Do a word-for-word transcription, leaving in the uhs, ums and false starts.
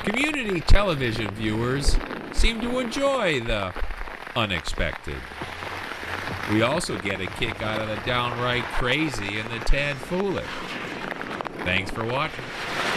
Community television viewers seem to enjoy the unexpected. We also get a kick out of the downright crazy and the tad foolish. Thanks for watching.